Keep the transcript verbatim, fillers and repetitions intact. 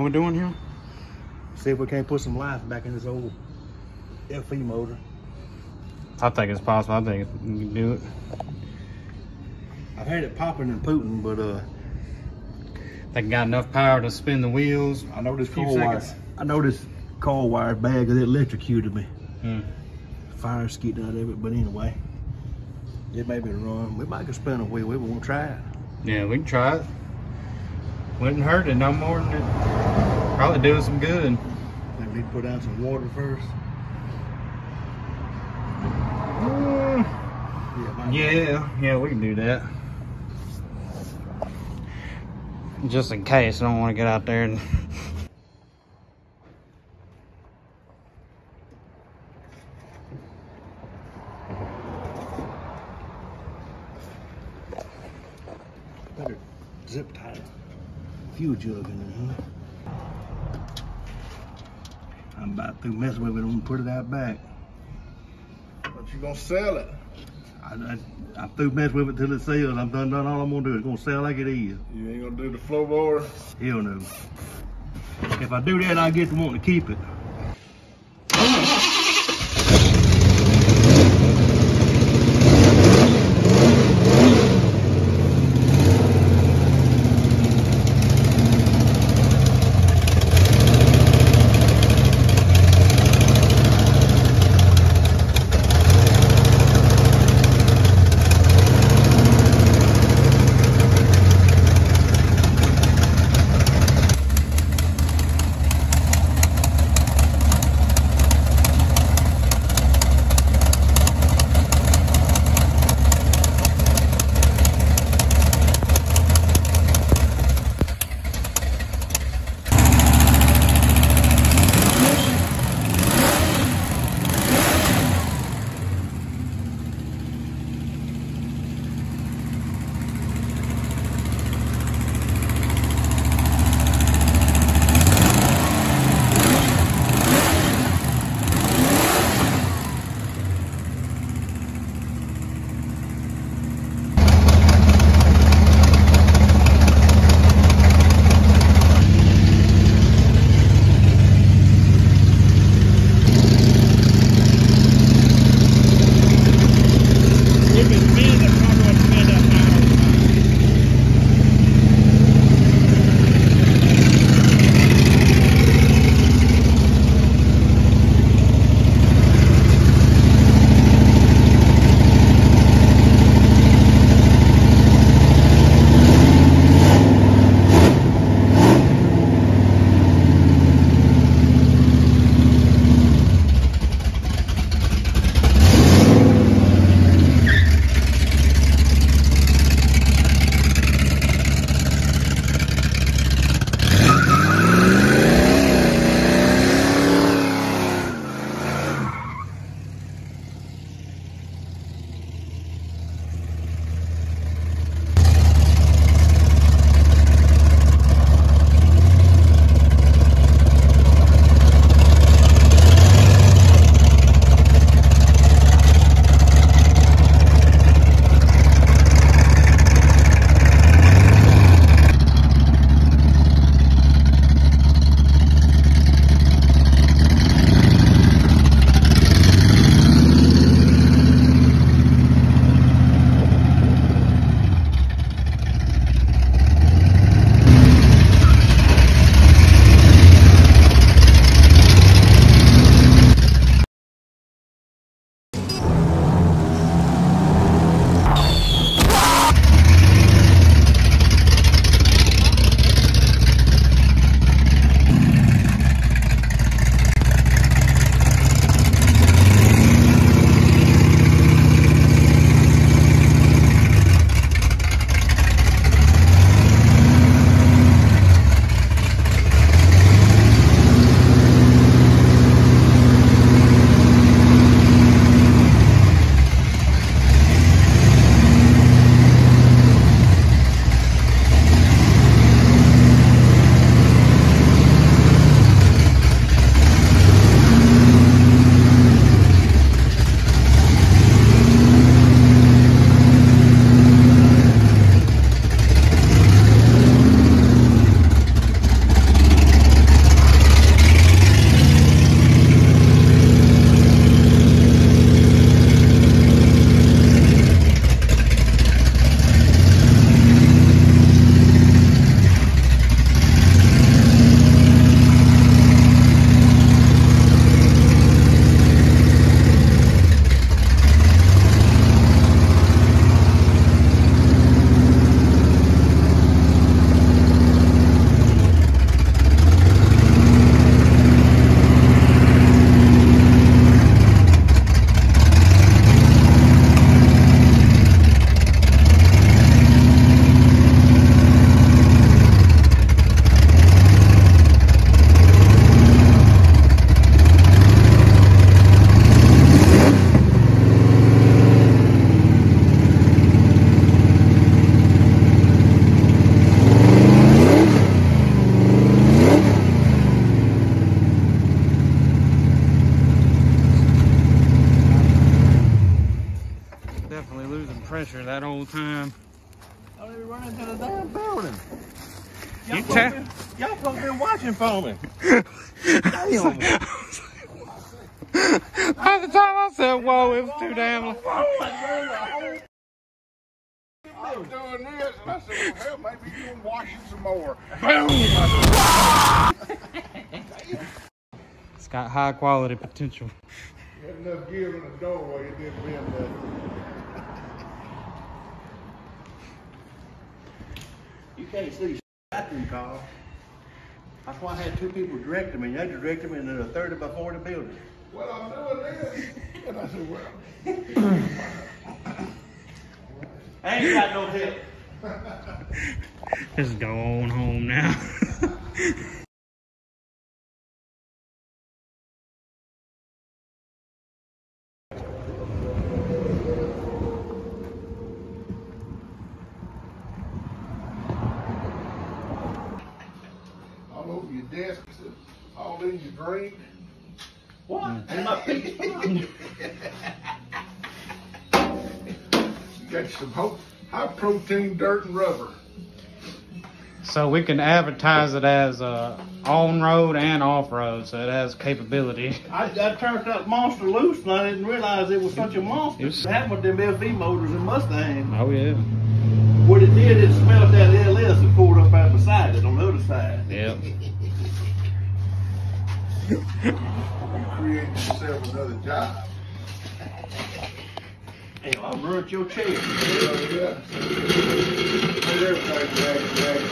What we doing here? See if we can't put some life back in this old F E motor. I think it's possible. I think you can do it. I've had it popping and pooting, but uh, They got enough power to spin the wheels. I know this Few coil wire. seconds. I know this coil wire is bad because it electrocuted me. Hmm. Fire skipped out of it, but anyway, it may be run. We might go spin a wheel. We won't try it. Yeah, we can try it. Wouldn't hurt it no more than it. Probably do us some good. Maybe we need to put down some water first. Mm. Yeah, might Yeah, yeah, we can do that. Just in case, I don't want to get out there and. better zip tie a fuel jug in there, huh? I'm about through messing with it. I'm gonna put it out back. But you gonna sell it? I, I, I'm through messing with it till it sells. I'm done, done. All I'm gonna do is gonna sell like it is. You ain't gonna do the floorboard? Hell no. If I do that, I get to wanting to keep it. pressure that whole time. I don't even run into the damn building. You Y'all ta- supposed to- y'all supposed to be watching for me. Damn. By the time I said, whoa, it was too damn long. I was doing this, and I said, well, hell, maybe you can wash it some more. Boom! It's got high quality potential. You had enough give in the doorway, it didn't bend nothing. You can't see bathroom, Carl. That's why I had two people directing me. They directed me into a thirty by forty building. Well, I'm doing this. And I said, well, I ain't got no help. Just go on home now. all over your desk, all in your drink. What? And my feet. You got some ho- high protein dirt and rubber. So we can advertise it as uh, on-road and off-road, so it has capability. I, I turned that monster loose and I didn't realize it was such a monster. Yes. It happened with them F V motors and Mustangs. Oh, yeah. What it did, it smelled that L S and pulled up out beside it on the other side. Yep. You create yourself another job. Hey, I'll ruin your chair. Yeah, yeah. Everything,